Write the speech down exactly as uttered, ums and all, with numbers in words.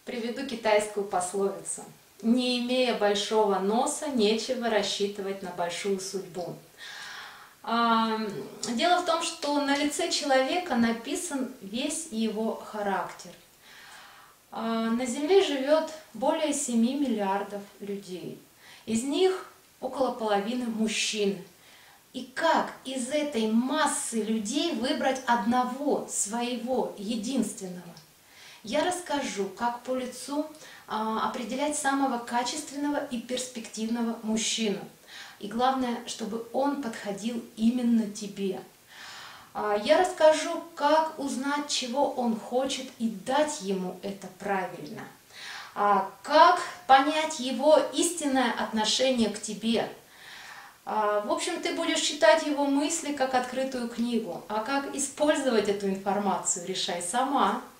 Приведу китайскую пословицу. Не имея большого носа, нечего рассчитывать на большую судьбу. Дело в том, что на лице человека написан весь его характер. На Земле живет более семи миллиардов людей. Из них около половины мужчин. И как из этой массы людей выбрать одного, своего, единственного? Я расскажу, как по лицу а, определять самого качественного и перспективного мужчину. И главное, чтобы он подходил именно тебе. А, я расскажу, как узнать, чего он хочет, и дать ему это правильно. А, как понять его истинное отношение к тебе. В общем, ты будешь читать его мысли как открытую книгу, а как использовать эту информацию, решай сама.